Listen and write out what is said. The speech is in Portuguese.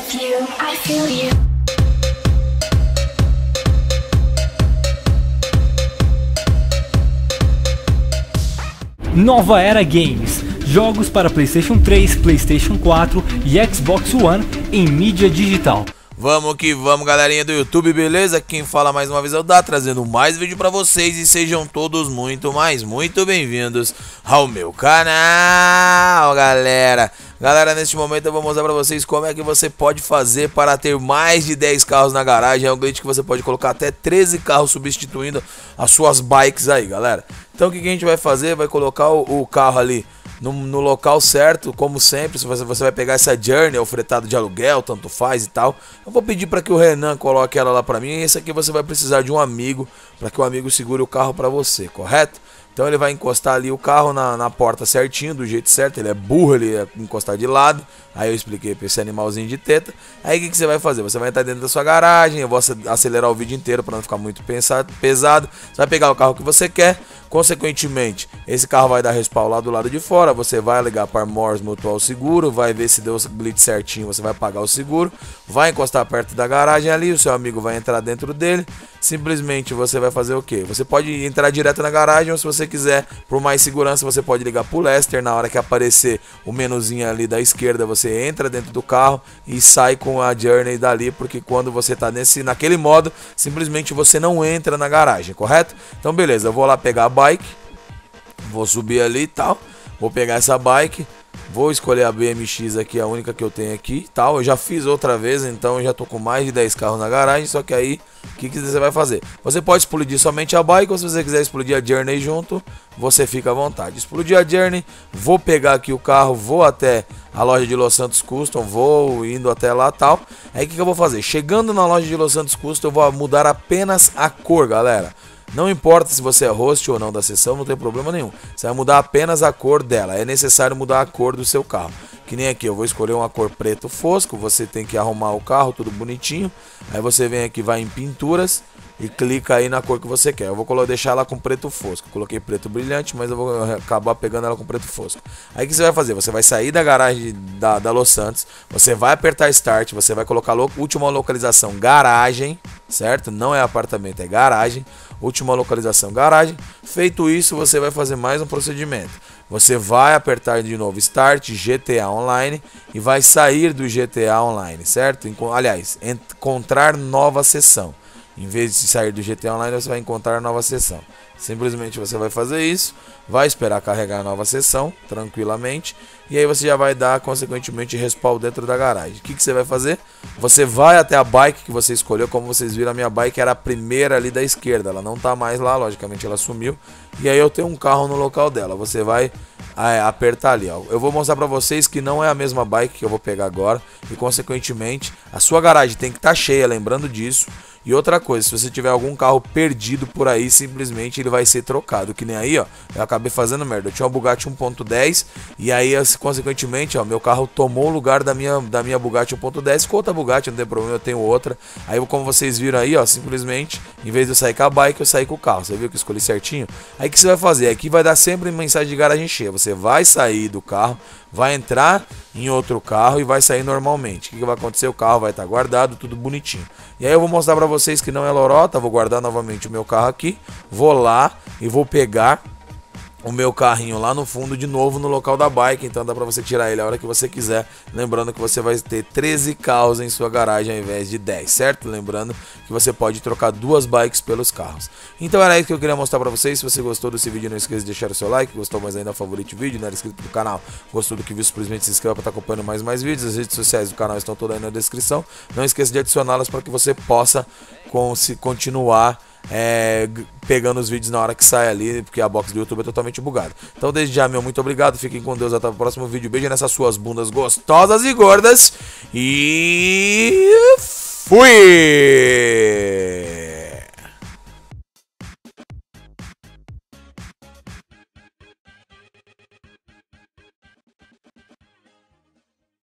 with you, I feel you. Nova Era Games. Jogos para PlayStation 3, PlayStation 4 e Xbox One em mídia digital. Vamos que vamos, galerinha do YouTube, beleza? Quem fala mais uma vez é o Dá, trazendo mais vídeo pra vocês. E sejam todos muito bem-vindos ao meu canal, galera. Galera, neste momento eu vou mostrar pra vocês como é que você pode fazer para ter mais de 10 carros na garagem. É um glitch que você pode colocar até 13 carros substituindo as suas bikes aí, galera. Então o que a gente vai fazer? Vai colocar o carro ali no local certo, como sempre. Você vai pegar essa Journey, ou fretado de aluguel, tanto faz e tal. Eu vou pedir para que o Renan coloque ela lá para mim. E esse aqui você vai precisar de um amigo, para que o amigo segure o carro para você, correto? Então ele vai encostar ali o carro na porta certinho, do jeito certo. Ele é burro, ele ia encostar de lado. Aí eu expliquei para esse animalzinho de teta. Aí o que você vai fazer? Você vai entrar dentro da sua garagem. Eu vou acelerar o vídeo inteiro para não ficar muito pesado. Você vai pegar o carro que você quer. Consequentemente, esse carro vai dar respawn lá do lado de fora. Você vai ligar para Morse Mutual Seguro, vai ver se deu o glitch certinho, você vai pagar o seguro, vai encostar perto da garagem ali, o seu amigo vai entrar dentro dele. Simplesmente você vai fazer o que? Você pode entrar direto na garagem, ou se você quiser, por mais segurança, você pode ligar pro Lester. Na hora que aparecer o menuzinho ali da esquerda, você entra dentro do carro e sai com a Journey dali, porque quando você tá naquele modo, simplesmente você não entra na garagem, correto? Então beleza, eu vou lá pegar a bike, vou subir ali e tal, vou pegar essa bike, vou escolher a BMX aqui, a única que eu tenho aqui e tal. Eu já fiz outra vez, então eu já tô com mais de 10 carros na garagem. Só que aí, o que você vai fazer? Você pode explodir somente a bike, ou se você quiser explodir a Journey junto, você fica à vontade. Explodir a Journey, vou pegar aqui o carro, vou até a loja de Los Santos Custom, vou indo até lá tal. Aí o que eu vou fazer? Chegando na loja de Los Santos Custom, eu vou mudar apenas a cor, galera. Não importa se você é host ou não da sessão, não tem problema nenhum. Você vai mudar apenas a cor dela. É necessário mudar a cor do seu carro. Que nem aqui, eu vou escolher uma cor preto fosco. Você tem que arrumar o carro, tudo bonitinho. Aí você vem aqui, vai em pinturas e clica aí na cor que você quer. Eu vou deixar ela com preto fosco. Coloquei preto brilhante, mas eu vou acabar pegando ela com preto fosco. Aí o que você vai fazer? Você vai sair da garagem da Los Santos. Você vai apertar Start. Você vai colocar última localização, garagem. Certo? Não é apartamento, é garagem. Última localização, garagem. Feito isso, você vai fazer mais um procedimento. Você vai apertar de novo Start GTA Online e vai sair do GTA Online, certo? Aliás, encontrar nova sessão. Em vez de sair do GTA Online, você vai encontrar nova sessão. Simplesmente você vai fazer isso, vai esperar carregar a nova sessão tranquilamente, e aí você já vai dar consequentemente respawn dentro da garagem. O que você vai fazer? Você vai até a bike que você escolheu. Como vocês viram, a minha bike era a primeira ali da esquerda, ela não tá mais lá, logicamente ela sumiu. E aí eu tenho um carro no local dela. Você vai apertar ali, ó. Eu vou mostrar pra vocês que não é a mesma bike que eu vou pegar agora, e consequentemente a sua garagem tem que estar cheia, lembrando disso. E outra coisa, se você tiver algum carro perdido por aí, simplesmente ele vai ser trocado. Que nem aí, ó, eu acabei fazendo merda. Eu tinha uma Bugatti 1.10 e aí, consequentemente, ó, meu carro tomou o lugar da minha Bugatti 1.10. Ficou outra Bugatti, não tem problema, eu tenho outra. Aí, como vocês viram aí, ó, simplesmente, em vez de eu sair com a bike, eu saí com o carro. Você viu que eu escolhi certinho? Aí, o que você vai fazer? Aqui vai dar sempre mensagem de garagem cheia. Você vai sair do carro, vai entrar em outro carro e vai sair normalmente. O que vai acontecer? O carro vai estar guardado, tudo bonitinho. E aí eu vou mostrar pra vocês que não é lorota. Vou guardar novamente o meu carro aqui, vou lá e vou pegar o meu carrinho lá no fundo de novo no local da bike. Então dá pra você tirar ele a hora que você quiser. Lembrando que você vai ter 13 carros em sua garagem ao invés de 10, certo? Lembrando que você pode trocar 2 bikes pelos carros. Então era isso que eu queria mostrar pra vocês. Se você gostou desse vídeo, não esqueça de deixar o seu like. Gostou mais ainda, favorite o vídeo. Não era inscrito no canal, gostou do que viu, simplesmente se inscreva pra estar acompanhando mais vídeos. As redes sociais do canal estão todas aí na descrição. Não esqueça de adicioná-las para que você possa continuar pegando os vídeos na hora que sai ali, porque a box do YouTube é totalmente bugada. Então desde já, meu muito obrigado, fiquem com Deus, até o próximo vídeo. Beijo nessas suas bundas gostosas e gordas e fui!